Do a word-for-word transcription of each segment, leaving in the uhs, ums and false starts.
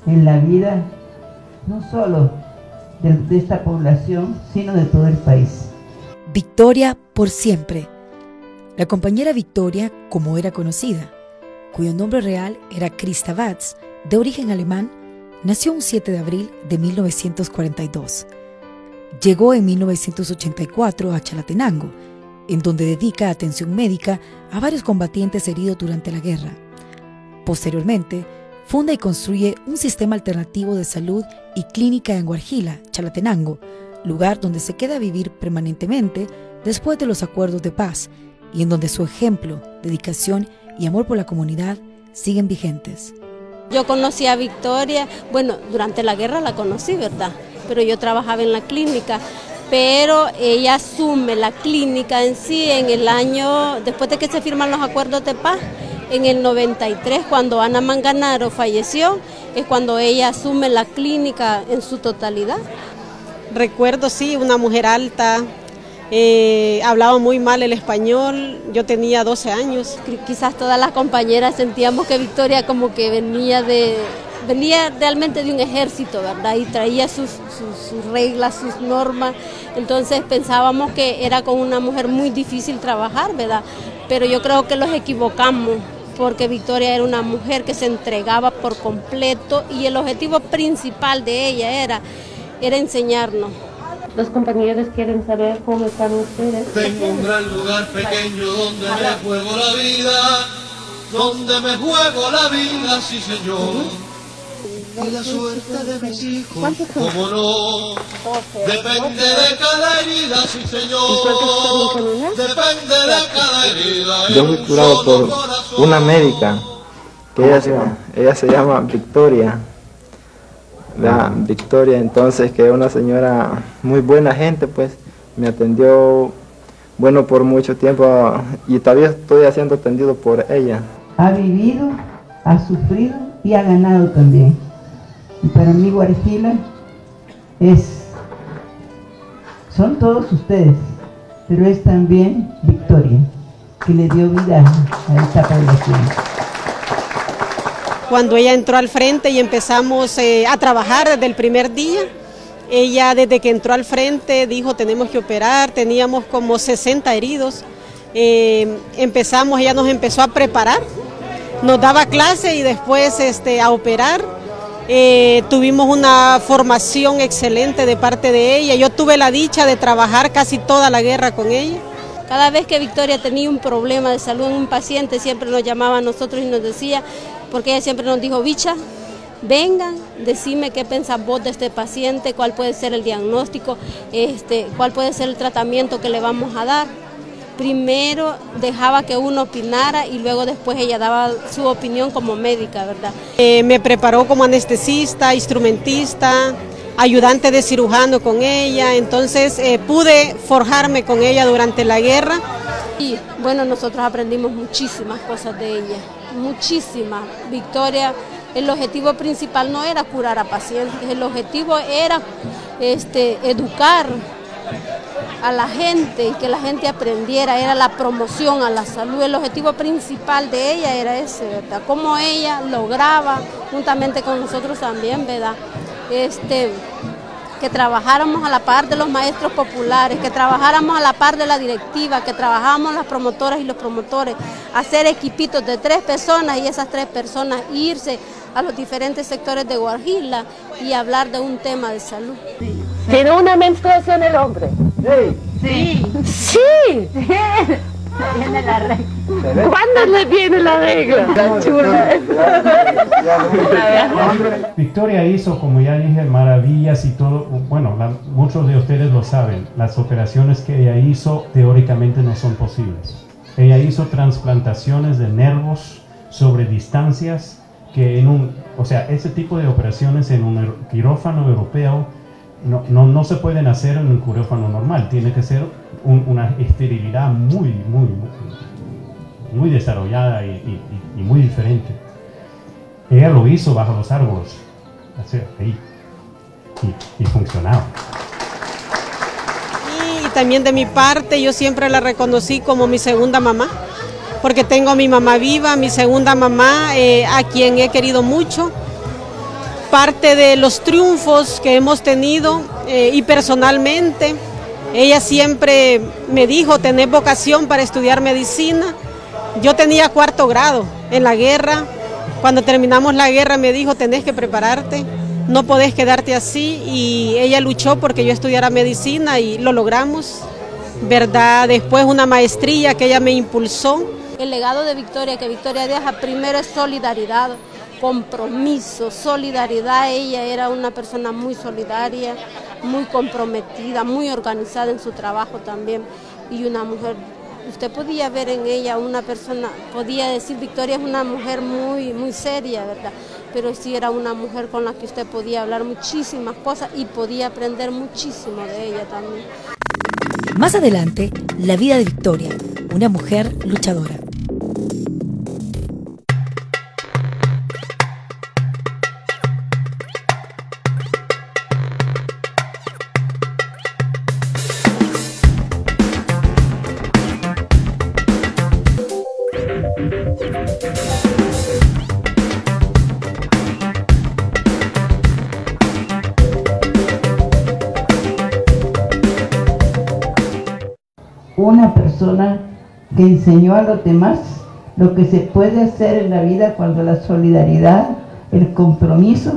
en la vida no solo de, de esta población, sino de todo el país. Victoria por siempre. La compañera Victoria, como era conocida, cuyo nombre real era Christa Watz, de origen alemán, nació un siete de abril de mil novecientos cuarenta y dos. Llegó en mil novecientos ochenta y cuatro a Chalatenango, en donde dedica atención médica a varios combatientes heridos durante la guerra. Posteriormente, funda y construye un sistema alternativo de salud y clínica en Guarjila, Chalatenango, lugar donde se queda a vivir permanentemente después de los acuerdos de paz y en donde su ejemplo, dedicación y amor por la comunidad siguen vigentes. Yo conocí a Victoria, bueno, durante la guerra la conocí, ¿verdad? Pero yo trabajaba en la clínica, pero ella asume la clínica en sí en el año, después de que se firman los acuerdos de paz, en el noventa y tres, cuando Ana Manganaro falleció, es cuando ella asume la clínica en su totalidad. Recuerdo, sí, una mujer alta, eh, hablaba muy mal el español, yo tenía doce años. Quizás todas las compañeras sentíamos que Victoria como que venía de... venía realmente de un ejército, ¿verdad? Y traía sus, sus, sus reglas, sus normas, entonces pensábamos que era con una mujer muy difícil trabajar, ¿verdad? Pero yo creo que los equivocamos, porque Victoria era una mujer que se entregaba por completo y el objetivo principal de ella era, era enseñarnos. Los compañeros quieren saber cómo están ustedes. Tengo un gran lugar pequeño donde me juego la vida, donde me juego la vida, sí señor. Y la suerte de mis hijos, como no, depende de cada herida, sí señor, depende de cada herida. Yo fui curado por una médica, que ella se, ella se llama Victoria, la Victoria, entonces, que es una señora muy buena gente, pues, me atendió, bueno, por mucho tiempo, y todavía estoy siendo atendido por ella. Ha vivido, ha sufrido y ha ganado también. Y para mí Guarjila es, son todos ustedes, pero es también Victoria, que le dio vida a esta población. Cuando ella entró al frente y empezamos eh, a trabajar desde el primer día, ella desde que entró al frente dijo tenemos que operar, teníamos como sesenta heridos, eh, empezamos, ella nos empezó a preparar, nos daba clase y después este, a operar. Eh, tuvimos una formación excelente de parte de ella, yo tuve la dicha de trabajar casi toda la guerra con ella. Cada vez que Victoria tenía un problema de salud en un paciente, siempre nos llamaba a nosotros y nos decía, porque ella siempre nos dijo, Bicha, vengan, decime qué pensás vos de este paciente, cuál puede ser el diagnóstico, este, cuál puede ser el tratamiento que le vamos a dar. Primero dejaba que uno opinara y luego después ella daba su opinión como médica, ¿verdad? Eh, me preparó como anestesista, instrumentista, ayudante de cirujano con ella, entonces eh, pude forjarme con ella durante la guerra. Y bueno, nosotros aprendimos muchísimas cosas de ella, muchísimas. Victoria, el objetivo principal no era curar a pacientes, el objetivo era este, educar a la gente y que la gente aprendiera, era la promoción a la salud. El objetivo principal de ella era ese, ¿verdad? Cómo ella lograba, juntamente con nosotros también, ¿verdad? Este, que trabajáramos a la par de los maestros populares, que trabajáramos a la par de la directiva, que trabajáramos las promotoras y los promotores, hacer equipitos de tres personas y esas tres personas irse a los diferentes sectores de Guarjila y hablar de un tema de salud. ¿Tiene una menstruación el hombre? Sí. Sí. Sí. Tiene la regla. ¿Cuándo le viene la regla? La chula. Victoria hizo, como ya dije, maravillas y todo. Bueno, la, muchos de ustedes lo saben. Las operaciones que ella hizo teóricamente no son posibles. Ella hizo trasplantaciones de nervios sobre distancias que en un, o sea, ese tipo de operaciones en un quirófano europeo no, no, no se pueden hacer en un quirófano normal. Tiene que ser un, una esterilidad muy, muy, muy desarrollada y, y, y muy diferente. Ella lo hizo bajo los árboles, así, ahí, y, y funcionaba. Y también de mi parte, yo siempre la reconocí como mi segunda mamá, porque tengo a mi mamá viva, mi segunda mamá, eh, a quien he querido mucho. parte de los triunfos que hemos tenido eh, y personalmente, ella siempre me dijo, tenés vocación para estudiar medicina. Yo tenía cuarto grado en la guerra. Cuando terminamos la guerra me dijo, tenés que prepararte, no podés quedarte así, y ella luchó porque yo estudiara medicina y lo logramos, ¿verdad? Después una maestría que ella me impulsó. El legado de Victoria, que Victoria deja primero es solidaridad, compromiso, solidaridad. Ella era una persona muy solidaria, muy comprometida, muy organizada en su trabajo también, y una mujer, usted podía ver en ella una persona, podía decir Victoria es una mujer muy, muy seria, ¿verdad? Pero sí era una mujer con la que usted podía hablar muchísimas cosas y podía aprender muchísimo de ella también. Más adelante, la vida de Victoria, una mujer luchadora. Una persona que enseñó a los demás lo que se puede hacer en la vida cuando la solidaridad, el compromiso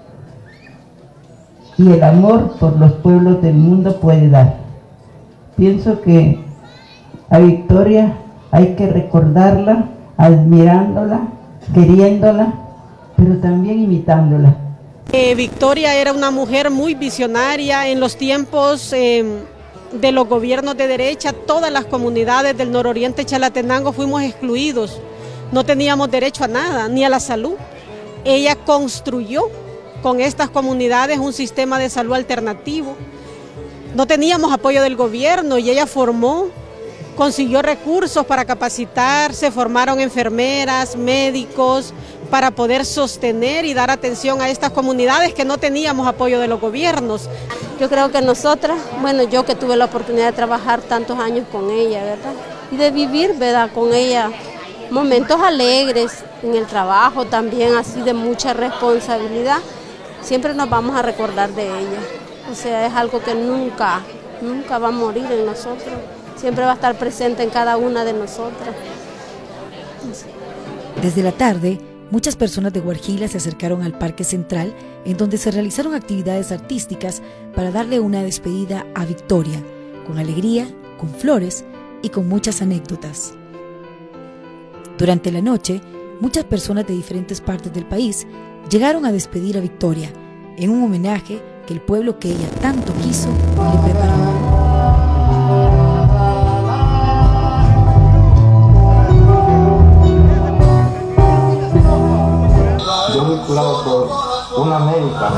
y el amor por los pueblos del mundo puede dar. Pienso que a Victoria hay que recordarla, admirándola, queriéndola, pero también imitándola. Eh, Victoria era una mujer muy visionaria en los tiempos eh, de los gobiernos de derecha. Todas las comunidades del nororiente Chalatenango fuimos excluidos, no teníamos derecho a nada, ni a la salud. Ella construyó con estas comunidades un sistema de salud alternativo. No teníamos apoyo del gobierno y ella formó, consiguió recursos para capacitar, se formaron enfermeras, médicos, para poder sostener y dar atención a estas comunidades que no teníamos apoyo de los gobiernos. Yo creo que nosotras, bueno, yo que tuve la oportunidad de trabajar tantos años con ella, ¿verdad? Y de vivir, ¿verdad?, con ella momentos alegres en el trabajo, también así de mucha responsabilidad, siempre nos vamos a recordar de ella. O sea, es algo que nunca, nunca va a morir en nosotros, siempre va a estar presente en cada una de nosotras. Desde la tarde, muchas personas de Guarjila se acercaron al Parque Central, en donde se realizaron actividades artísticas para darle una despedida a Victoria, con alegría, con flores y con muchas anécdotas. Durante la noche, muchas personas de diferentes partes del país llegaron a despedir a Victoria, en un homenaje que el pueblo que ella tanto quiso le preparó. Yo vinculado por una médica.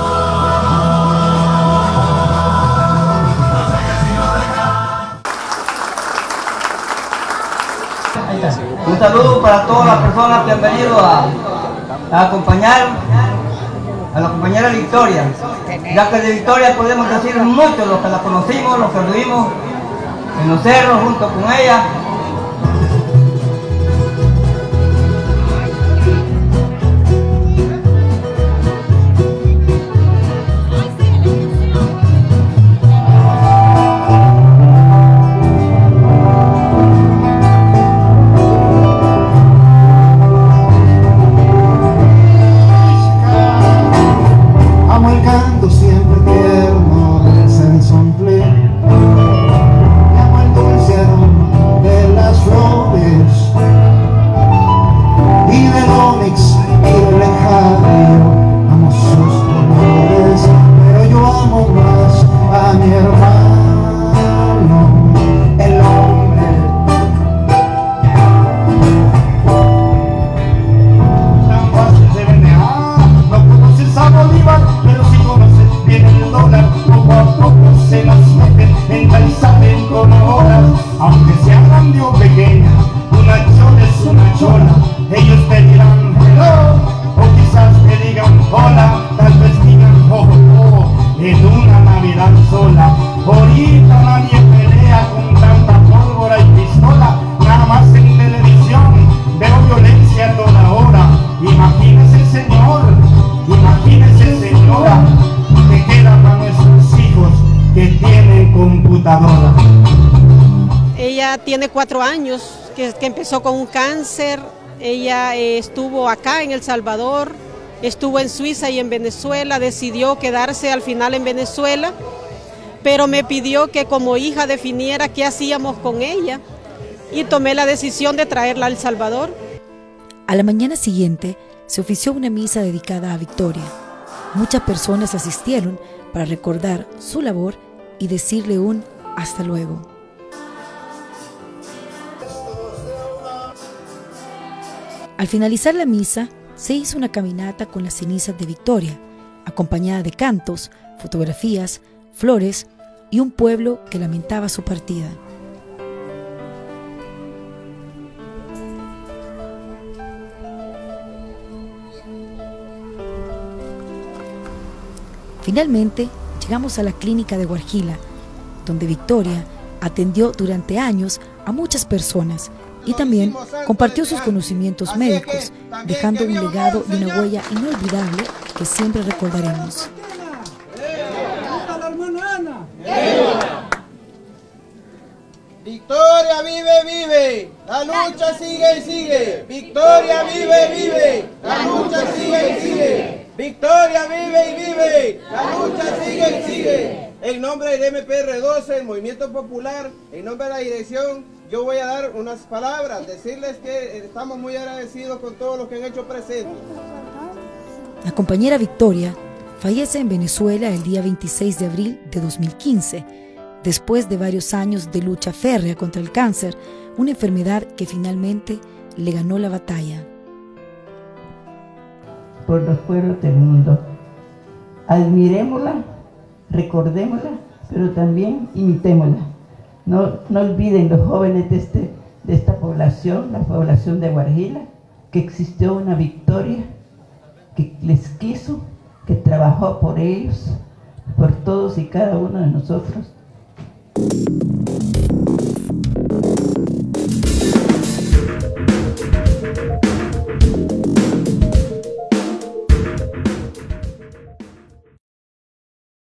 Un saludo para todas las personas que han venido a, a acompañar a la compañera Victoria, ya que de Victoria podemos decir mucho, los que la conocimos, los que vivimos en los cerros junto con ella. Llamo el dulce aroma de tiene cuatro años que, que empezó con un cáncer. Ella eh, estuvo acá en El Salvador, estuvo en Suiza y en Venezuela, decidió quedarse al final en Venezuela, pero me pidió que como hija definiera qué hacíamos con ella y tomé la decisión de traerla a El Salvador. A la mañana siguiente se ofició una misa dedicada a Victoria. Muchas personas asistieron para recordar su labor y decirle un hasta luego. Al finalizar la misa, se hizo una caminata con las cenizas de Victoria, acompañada de cantos, fotografías, flores y un pueblo que lamentaba su partida. Finalmente, llegamos a la clínica de Guarjila, donde Victoria atendió durante años a muchas personas y también compartió sus conocimientos médicos, dejando un legado y una huella inolvidable que siempre recordaremos. Victoria vive, vive, la lucha sigue y sigue. Victoria vive, vive, la lucha sigue y sigue. Victoria vive y vive, la lucha sigue y sigue. En nombre del M P R doce, el Movimiento Popular, en nombre de la dirección, yo voy a dar unas palabras, decirles que estamos muy agradecidos con todos los que han hecho presente. La compañera Victoria fallece en Venezuela el día veintiséis de abril de dos mil quince, después de varios años de lucha férrea contra el cáncer, una enfermedad que finalmente le ganó la batalla. Por los pueblos del mundo, admirémosla, recordémosla, pero también imitémosla. No, no olviden los jóvenes de, este, de esta población, la población de Guarjila, que existió una Victoria que les quiso, que trabajó por ellos, por todos y cada uno de nosotros,